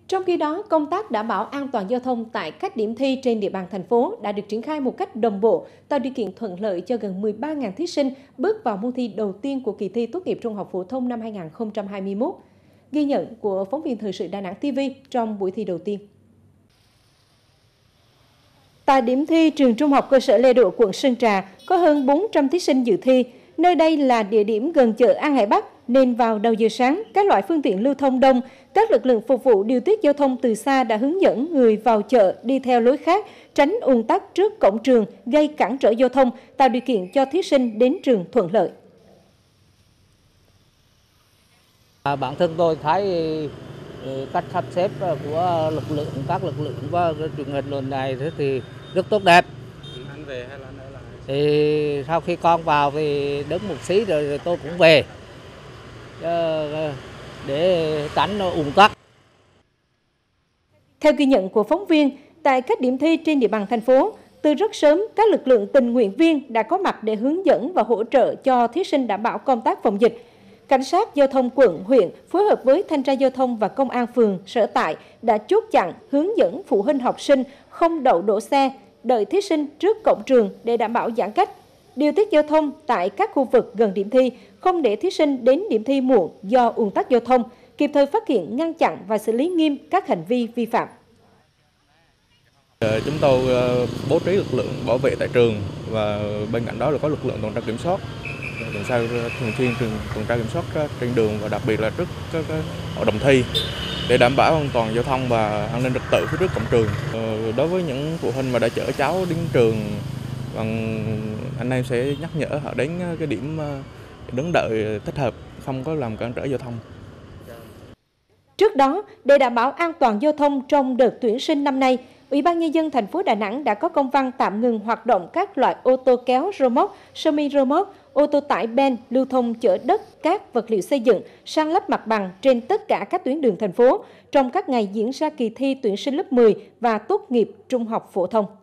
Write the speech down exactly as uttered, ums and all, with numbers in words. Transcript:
Trong khi đó, công tác đảm bảo an toàn giao thông tại các điểm thi trên địa bàn thành phố đã được triển khai một cách đồng bộ, tạo điều kiện thuận lợi cho gần mười ba nghìn thí sinh bước vào môn thi đầu tiên của kỳ thi tốt nghiệp trung học phổ thông năm hai nghìn không trăm hai mươi mốt. Ghi nhận của phóng viên Thời sự Đà Nẵng ti vi trong buổi thi đầu tiên. Tại điểm thi trường Trung học cơ sở Lê Độ, quận Sơn Trà, có hơn bốn trăm thí sinh dự thi. Nơi đây là địa điểm gần chợ An Hải Bắc, nên vào đầu giờ sáng, các loại phương tiện lưu thông đông, các lực lượng phục vụ điều tiết giao thông từ xa đã hướng dẫn người vào chợ đi theo lối khác, tránh ùn tắc trước cổng trường, gây cản trở giao thông, tạo điều kiện cho thí sinh đến trường thuận lợi. À, bản thân tôi thấy cách sắp xếp của lực lượng, các lực lượng và truyền hình lần này thì rất tốt đẹp. Anh về hay là anh ở lại? Thì sau khi con vào thì đứng một xí rồi, rồi tôi cũng về để tránh ùn tắc. Theo ghi nhận của phóng viên, tại các điểm thi trên địa bàn thành phố, từ rất sớm các lực lượng tình nguyện viên đã có mặt để hướng dẫn và hỗ trợ cho thí sinh đảm bảo công tác phòng dịch. Cảnh sát giao thông quận, huyện phối hợp với thanh tra giao thông và công an phường, sở tại đã chốt chặn, hướng dẫn phụ huynh học sinh không đậu đỗ xe, đợi thí sinh trước cổng trường để đảm bảo giãn cách. Điều tiết giao thông tại các khu vực gần điểm thi, không để thí sinh đến điểm thi muộn do ùn tắc giao thông, kịp thời phát hiện, ngăn chặn và xử lý nghiêm các hành vi vi phạm. Chúng tôi bố trí lực lượng bảo vệ tại trường và bên cạnh đó là có lực lượng tuần tra kiểm soát, tuần tra thường xuyên tuần tra kiểm soát trên đường và đặc biệt là trước các hội đồng thi để đảm bảo an toàn giao thông và an ninh trật tự phía trước cổng trường. Đối với những phụ huynh mà đã chở cháu đến trường, anh em sẽ nhắc nhở họ đến cái điểm đứng đợi thích hợp, không có làm cản trở giao thông. Trước đó, để đảm bảo an toàn giao thông trong đợt tuyển sinh năm nay, Ủy ban Nhân dân thành phố Đà Nẵng đã có công văn tạm ngừng hoạt động các loại ô tô kéo rơ móc, semi rơ móc, ô tô tải ben lưu thông chở đất, cát, vật liệu xây dựng, san lấp mặt bằng trên tất cả các tuyến đường thành phố trong các ngày diễn ra kỳ thi tuyển sinh lớp mười và tốt nghiệp trung học phổ thông.